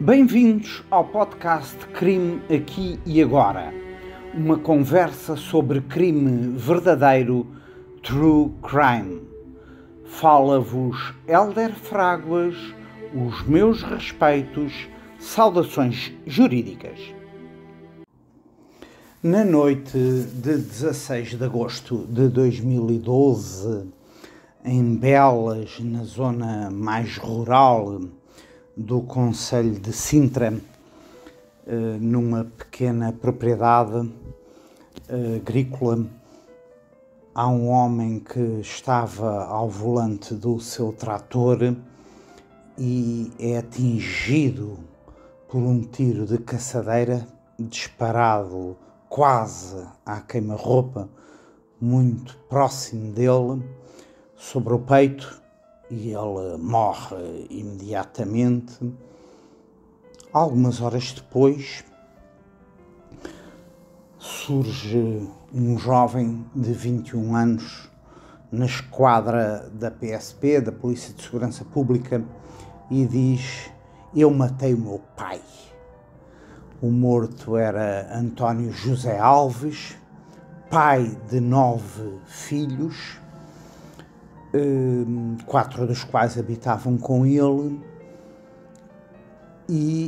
Bem-vindos ao podcast Crime Aqui e Agora, uma conversa sobre crime verdadeiro, True Crime. Fala-vos Hélder Fráguas, os meus respeitos, saudações jurídicas. Na noite de 16 de agosto de 2012, em Belas, na zona mais rural do concelho de Sintra, numa pequena propriedade agrícola, há um homem que estava ao volante do seu trator e é atingido por um tiro de caçadeira disparado quase à queima-roupa, muito próximo dele, sobre o peito, e ele morre imediatamente. Algumas horas depois, surge um jovem de 21 anos na esquadra da PSP, da Polícia de Segurança Pública, e diz: "Eu matei o meu pai." O morto era António José Alves, pai de 9 filhos, 4 dos quais habitavam com ele, e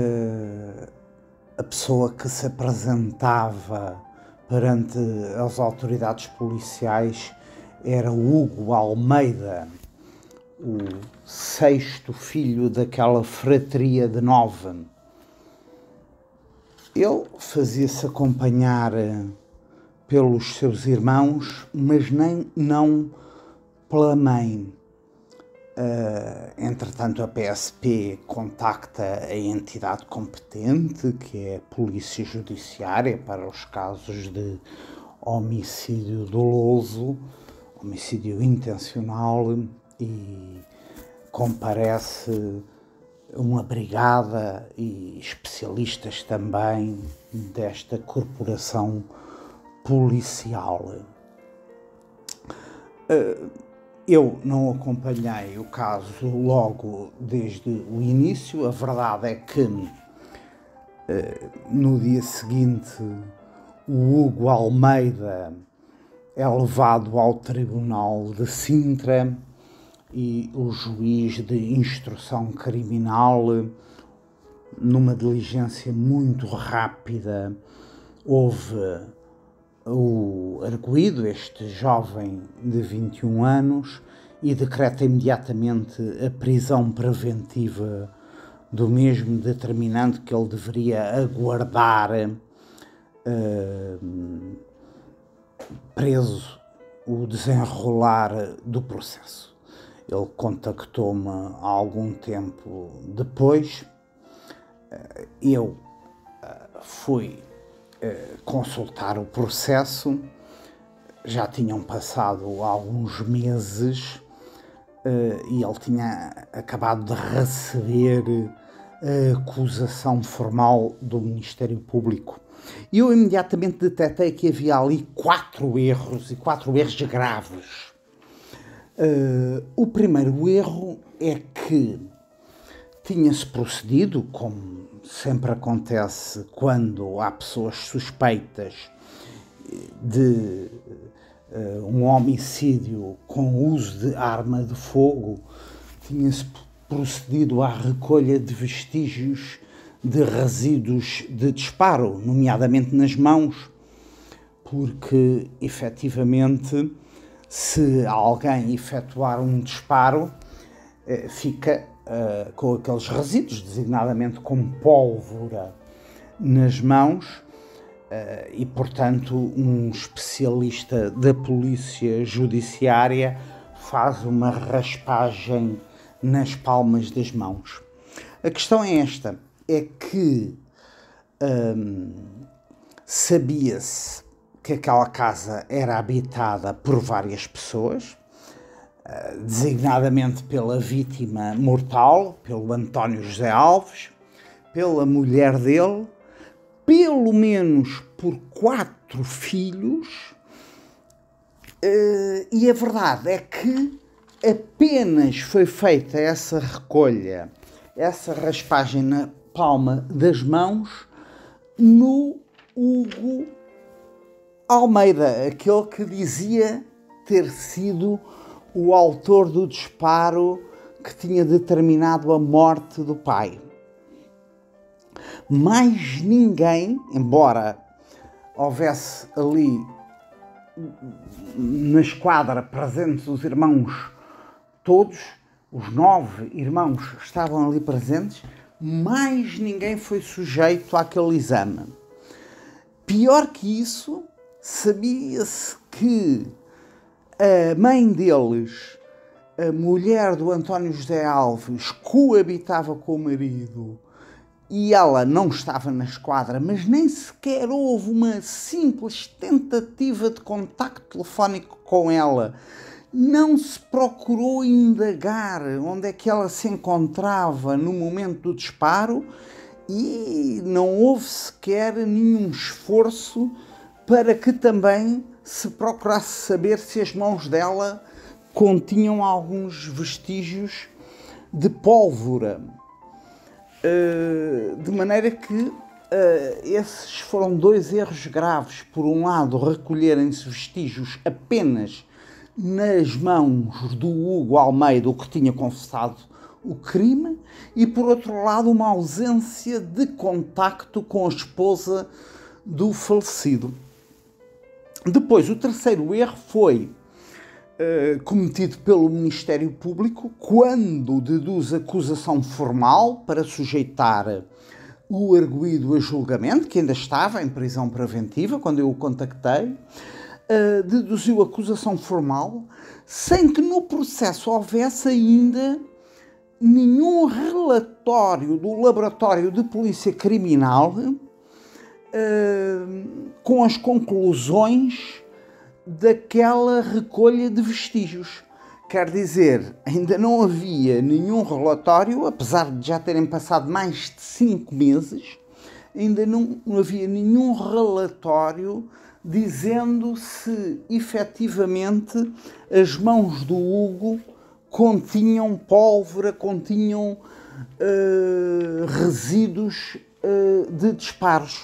a pessoa que se apresentava perante as autoridades policiais era Hugo Almeida, o 6º filho daquela fratria de 9. Ele fazia-se acompanhar pelos seus irmãos, mas não pela mãe. Entretanto, a PSP contacta a entidade competente, que é a Polícia Judiciária, para os casos de homicídio doloso, homicídio intencional, e comparece uma brigada e especialistas também desta corporação policial. Eu não acompanhei o caso logo desde o início. A verdade é que no dia seguinte o Hugo Almeida é levado ao Tribunal de Sintra e o juiz de instrução criminal, numa diligência muito rápida, houve o arguido, este jovem de 21 anos, e decreta imediatamente a prisão preventiva do mesmo, determinando que ele deveria aguardar preso o desenrolar do processo. Ele contactou-me há algum tempo depois. Eu fui consultar o processo. Já tinham passado alguns meses e ele tinha acabado de receber a acusação formal do Ministério Público. E eu imediatamente detectei que havia ali 4 erros, e 4 erros graves. O primeiro erro é que tinha-se procedido, como sempre acontece quando há pessoas suspeitas de um homicídio com uso de arma de fogo, tinha-se procedido à recolha de vestígios de resíduos de disparo, nomeadamente nas mãos, porque, efetivamente, se alguém efetuar um disparo, fica com aqueles resíduos, designadamente como pólvora, nas mãos, e, portanto, um especialista da Polícia Judiciária faz uma raspagem nas palmas das mãos. A questão é esta, é que sabia-se que aquela casa era habitada por várias pessoas, designadamente pela vítima mortal, pelo António José Alves, pela mulher dele, pelo menos por 4 filhos, e a verdade é que apenas foi feita essa recolha, essa raspagem palma das mãos no Hugo Almeida, aquele que dizia ter sido o autor do disparo que tinha determinado a morte do pai. Mais ninguém, embora houvesse ali na esquadra presentes os irmãos todos, os 9 irmãos estavam ali presentes, mais ninguém foi sujeito àquele exame. Pior que isso, sabia-se que a mãe deles, a mulher do António José Alves, coabitava com o marido e ela não estava na esquadra, mas nem sequer houve uma simples tentativa de contacto telefónico com ela. Não se procurou indagar onde é que ela se encontrava no momento do disparo e não houve sequer nenhum esforço para que também se procurasse saber se as mãos dela continham alguns vestígios de pólvora. De maneira que esses foram 2 erros graves. Por um lado, recolherem-se vestígios apenas nas mãos do Hugo Almeida, o que tinha confessado o crime, e por outro lado, uma ausência de contacto com a esposa do falecido. Depois, o terceiro erro foi cometido pelo Ministério Público quando deduz acusação formal para sujeitar o arguido a julgamento, que ainda estava em prisão preventiva quando eu o contactei, deduziu acusação formal sem que no processo houvesse ainda nenhum relatório do Laboratório de Polícia Criminal com as conclusões daquela recolha de vestígios. Quer dizer, ainda não havia nenhum relatório, apesar de já terem passado mais de 5 meses, ainda não havia nenhum relatório dizendo se efetivamente as mãos do Hugo continham pólvora, continham resíduos de disparos.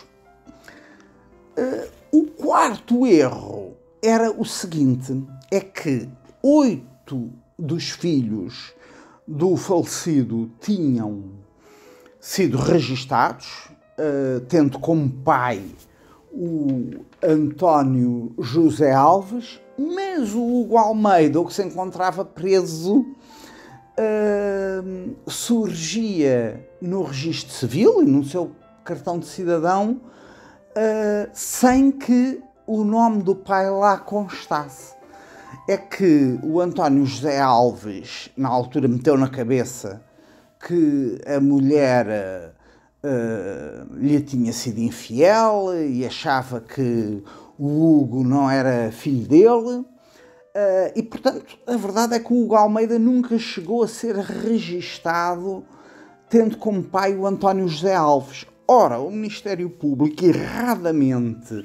O quarto erro era o seguinte, é que 8 dos filhos do falecido tinham sido registados, tendo como pai o António José Alves, mas o Hugo Almeida, o que se encontrava preso, surgia no registro civil e no seu cartão de cidadão sem que o nome do pai lá constasse. É que o António José Alves, na altura, meteu na cabeça que a mulher lhe tinha sido infiel e achava que o Hugo não era filho dele. E, portanto, a verdade é que o Hugo Almeida nunca chegou a ser registado tendo como pai o António José Alves. Ora, o Ministério Público erradamente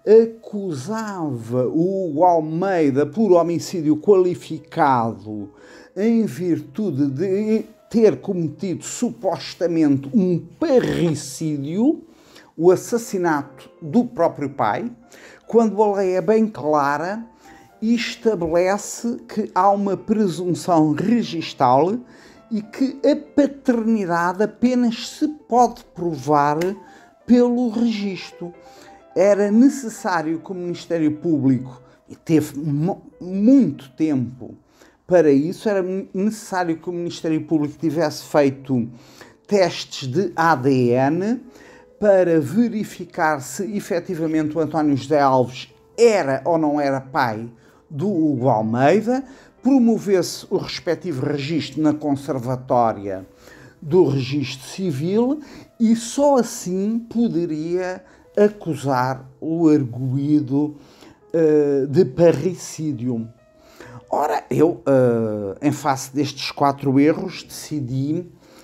acusava o Hugo Almeida por homicídio qualificado em virtude de ter cometido supostamente um parricídio, o assassinato do próprio pai, quando a lei é bem clara e estabelece que há uma presunção registal e que a paternidade apenas se pode provar pelo registro. Era necessário que o Ministério Público, e teve muito tempo para isso, era necessário que o Ministério Público tivesse feito testes de ADN para verificar se efetivamente o António José Alves era ou não era pai do Hugo Almeida, promovesse o respectivo registro na conservatória do registro civil e só assim poderia acusar o arguido de parricídio. Ora, eu, em face destes 4 erros, decidi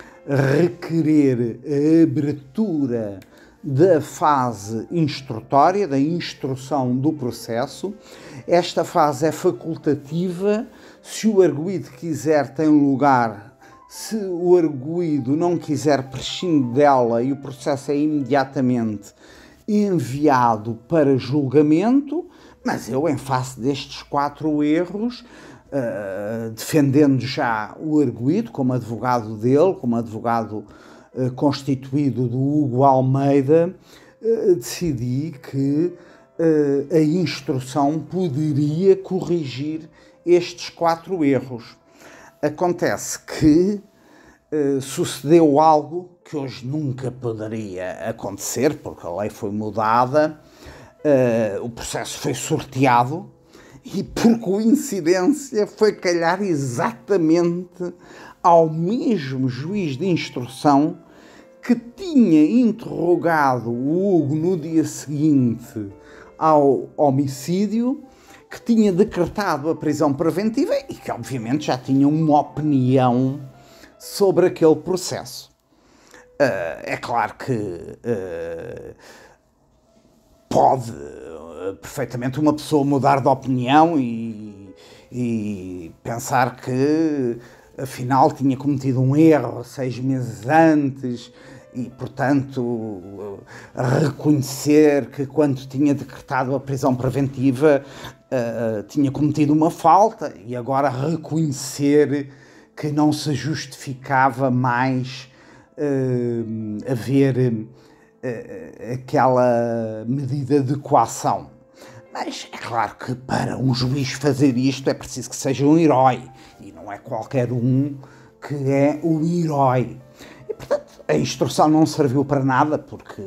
requerer a abertura da fase instrutória, da instrução do processo. Esta fase é facultativa. Se o arguido quiser, tem lugar Se o arguido não quiser prescindir dela e o processo é imediatamente enviado para julgamento, mas eu, em face destes 4 erros, defendendo já o arguido como advogado dele, como advogado constituído do Hugo Almeida, decidi que a instrução poderia corrigir estes 4 erros. Acontece que sucedeu algo que hoje nunca poderia acontecer, porque a lei foi mudada, o processo foi sorteado e, por coincidência, foi calhar exatamente ao mesmo juiz de instrução que tinha interrogado o Hugo no dia seguinte ao homicídio, que tinha decretado a prisão preventiva e que, obviamente, já tinha uma opinião sobre aquele processo. É claro que pode perfeitamente uma pessoa mudar de opinião e pensar que, afinal, tinha cometido um erro 6 meses antes e, portanto, reconhecer que, quando tinha decretado a prisão preventiva, tinha cometido uma falta e agora reconhecer que não se justificava mais haver aquela medida de coação. Mas é claro que para um juiz fazer isto é preciso que seja um herói, e não é qualquer um que é o herói. E, portanto, a instrução não serviu para nada, porque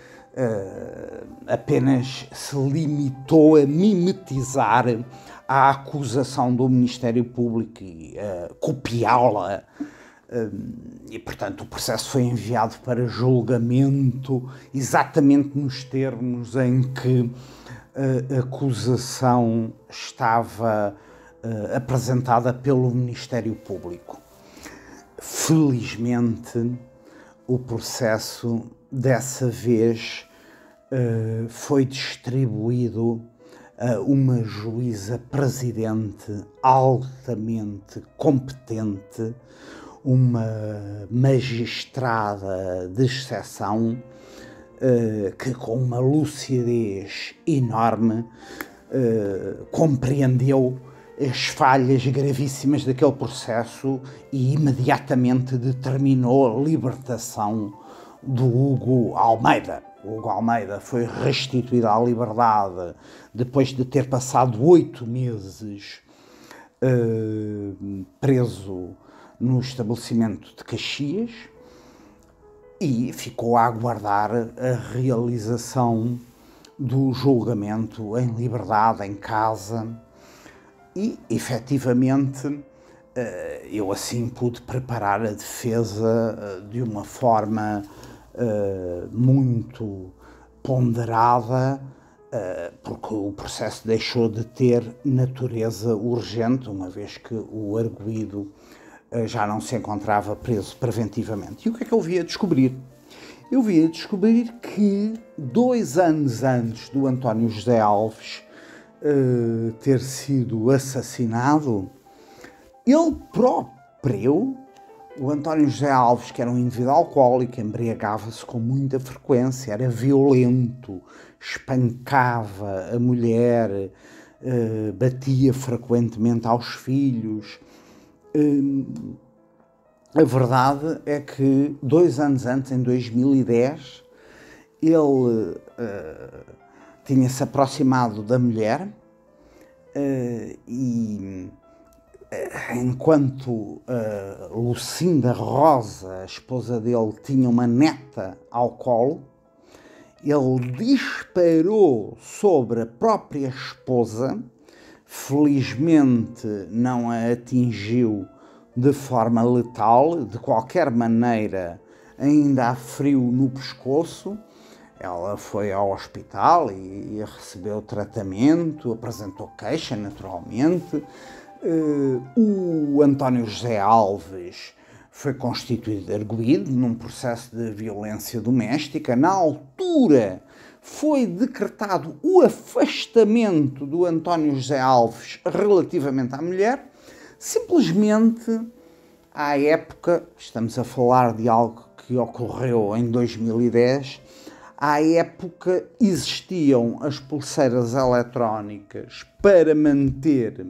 apenas se limitou a mimetizar a acusação do Ministério Público e copiá-la. E, portanto, o processo foi enviado para julgamento exatamente nos termos em que a acusação estava apresentada pelo Ministério Público. Felizmente, o processo, dessa vez, foi distribuído a uma juíza presidente altamente competente, uma magistrada de exceção, que, com uma lucidez enorme, compreendeu as falhas gravíssimas daquele processo e imediatamente determinou a libertação do Hugo Almeida. O Hugo Almeida foi restituído à liberdade depois de ter passado 8 meses preso no estabelecimento de Caxias e ficou a aguardar a realização do julgamento em liberdade, em casa. E, efetivamente, eu assim pude preparar a defesa de uma forma muito ponderada, porque o processo deixou de ter natureza urgente, uma vez que o arguido já não se encontrava preso preventivamente. E o que é que eu vi a descobrir? Eu vi a descobrir que 2 anos antes do António José Alves ter sido assassinado, ele próprio, o António José Alves, que era um indivíduo alcoólico, embriagava-se com muita frequência, era violento, espancava a mulher, batia frequentemente aos filhos. A verdade é que 2 anos antes, em 2010, ele tinha-se aproximado da mulher e, enquanto Lucinda Rosa, a esposa dele, tinha uma neta ao colo, ele disparou sobre a própria esposa. Felizmente não a atingiu de forma letal, de qualquer maneira ainda há frio no pescoço. Ela foi ao hospital e recebeu tratamento, apresentou queixa, naturalmente. O António José Alves foi constituído arguido num processo de violência doméstica. Na altura, foi decretado o afastamento do António José Alves relativamente à mulher, simplesmente À época, estamos a falar de algo que ocorreu em 2010, à época existiam as pulseiras eletrónicas para manter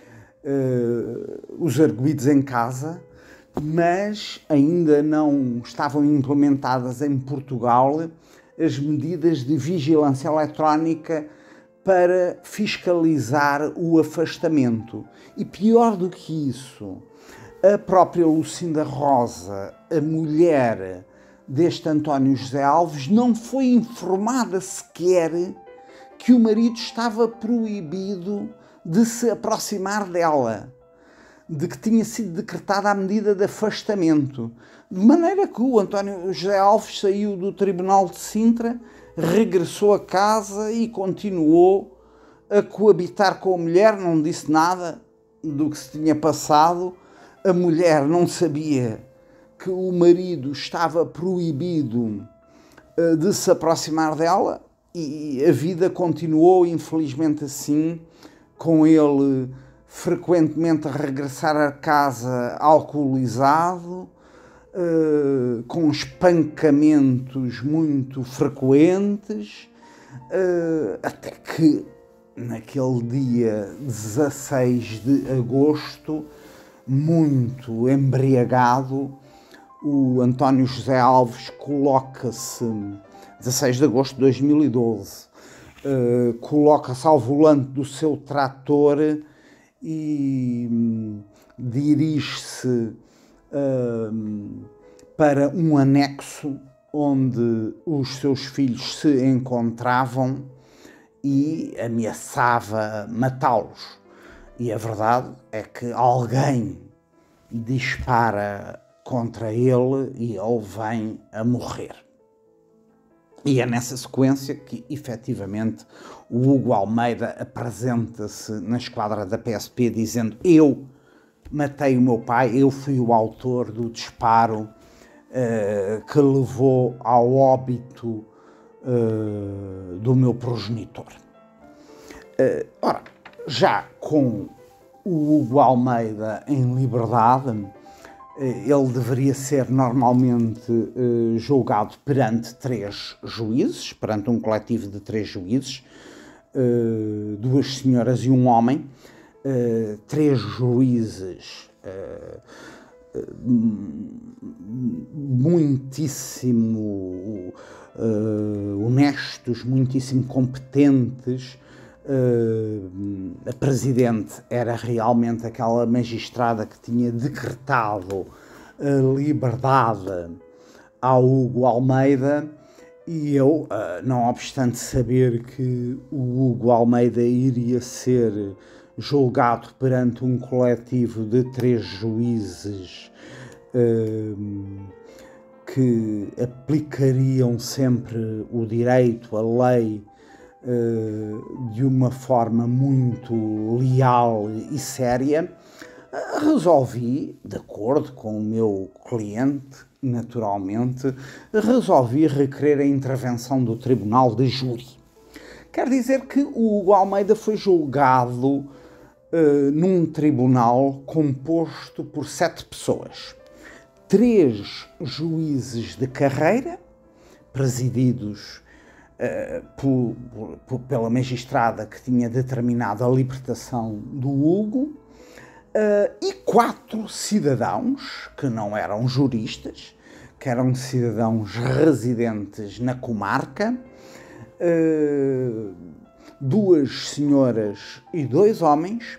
os arguidos em casa, mas ainda não estavam implementadas em Portugal as medidas de vigilância eletrónica para fiscalizar o afastamento. E pior do que isso, a própria Lucinda Rosa, a mulher deste António José Alves, não foi informada sequer que o marido estava proibido de se aproximar dela, de que tinha sido decretada a medida de afastamento. De maneira que o António José Alves saiu do Tribunal de Sintra, regressou a casa e continuou a coabitar com a mulher, não disse nada do que se tinha passado. A mulher não sabia que o marido estava proibido de se aproximar dela e a vida continuou, infelizmente assim, com ele frequentemente a regressar a casa alcoolizado, com espancamentos muito frequentes, até que naquele dia 16 de agosto, muito embriagado, o António José Alves coloca-se, 16 de agosto de 2012, coloca-se ao volante do seu trator e dirige-se para um anexo onde os seus filhos se encontravam e ameaçava matá-los. E a verdade é que alguém dispara contra ele e ele vem a morrer. E é nessa sequência que, efetivamente, o Hugo Almeida apresenta-se na esquadra da PSP dizendo: eu matei o meu pai, eu fui o autor do disparo que levou ao óbito do meu progenitor. Ora, já com o Hugo Almeida em liberdade, ele deveria ser normalmente julgado perante 3 juízes, perante um coletivo de 3 juízes, 2 senhoras e um homem, 3 juízes muitíssimo honestos, muitíssimo competentes. A presidente era realmente aquela magistrada que tinha decretado a liberdade ao Hugo Almeida, e eu, não obstante saber que o Hugo Almeida iria ser julgado perante um coletivo de 3 juízes que aplicariam sempre o direito, a lei, de uma forma muito leal e séria, resolvi, de acordo com o meu cliente, naturalmente, resolvi requerer a intervenção do Tribunal de Júri. Quer dizer que o Hugo Almeida foi julgado num tribunal composto por 7 pessoas. 3 juízes de carreira, presididos pela magistrada que tinha determinado a libertação do Hugo, e 4 cidadãos que não eram juristas, que eram cidadãos residentes na comarca, 2 senhoras e 2 homens.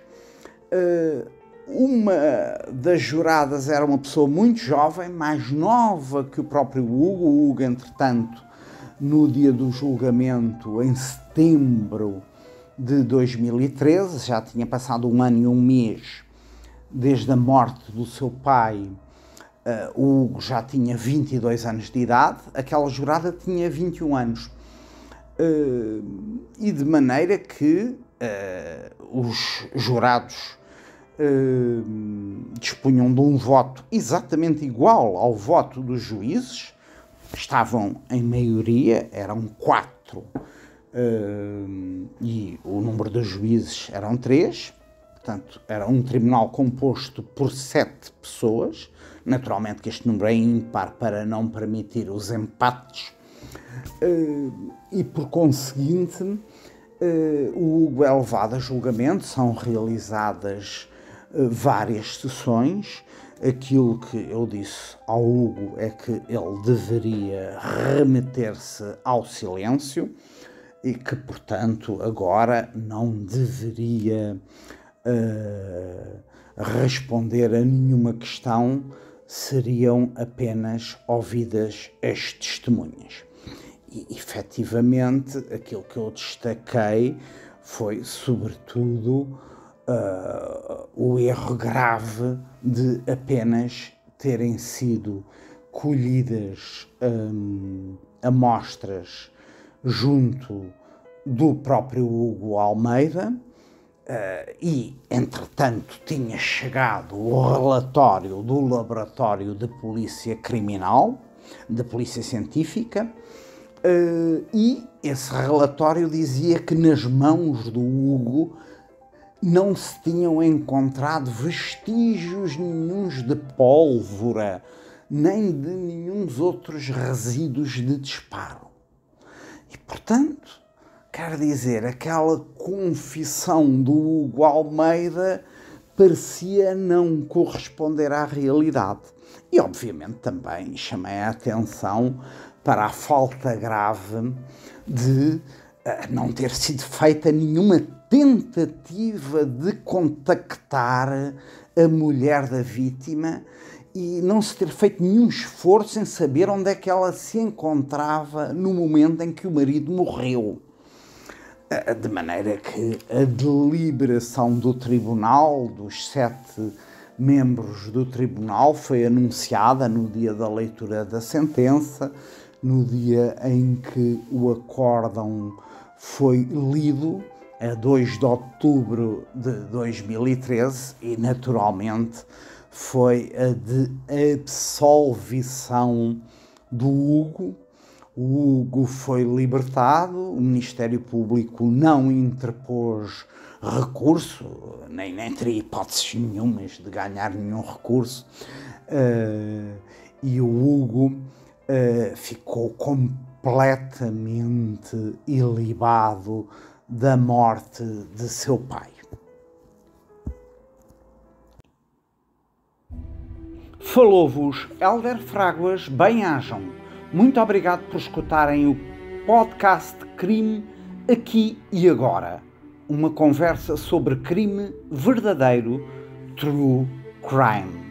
Uma das juradas era uma pessoa muito jovem, mais nova que o próprio Hugo. O Hugo, entretanto, no dia do julgamento, em setembro de 2013, já tinha passado 1 ano e 1 mês desde a morte do seu pai. O Hugo já tinha 22 anos de idade, aquela jurada tinha 21 anos. E de maneira que os jurados dispunham de um voto exatamente igual ao voto dos juízes, estavam em maioria, eram 4, e o número de juízes eram 3, portanto, era um tribunal composto por 7 pessoas, naturalmente que este número é ímpar para não permitir os empates, e por conseguinte o Hugo é levado a julgamento, são realizadas várias sessões. Aquilo que eu disse ao Hugo é que ele deveria remeter-se ao silêncio e que, portanto, agora não deveria responder a nenhuma questão, seriam apenas ouvidas as testemunhas. E, efetivamente, aquilo que eu destaquei foi, sobretudo, o erro grave de apenas terem sido colhidas amostras junto do próprio Hugo Almeida e, entretanto, tinha chegado o relatório do Laboratório de Polícia Criminal, de Polícia Científica, e esse relatório dizia que nas mãos do Hugo não se tinham encontrado vestígios nenhuns de pólvora, nem de nenhuns outros resíduos de disparo. E, portanto, quer dizer, aquela confissão do Hugo Almeida parecia não corresponder à realidade. E, obviamente, também chamei a atenção para a falta grave de não ter sido feita nenhuma tentativa de contactar a mulher da vítima e não se ter feito nenhum esforço em saber onde é que ela se encontrava no momento em que o marido morreu. De maneira que a deliberação do tribunal, dos 7 membros do tribunal, foi anunciada no dia da leitura da sentença, no dia em que o acórdão foi lido, a 2 de outubro de 2013, e naturalmente foi a de absolvição do Hugo. O Hugo foi libertado, o Ministério Público não interpôs recurso, nem teria hipóteses nenhumas de ganhar nenhum recurso, e o Hugo ficou completamente ilibado da morte de seu pai. Falou-vos Hélder Fraguas, bem-ajam. Muito obrigado por escutarem o podcast Crime Aqui e Agora. Uma conversa sobre crime verdadeiro, true crime.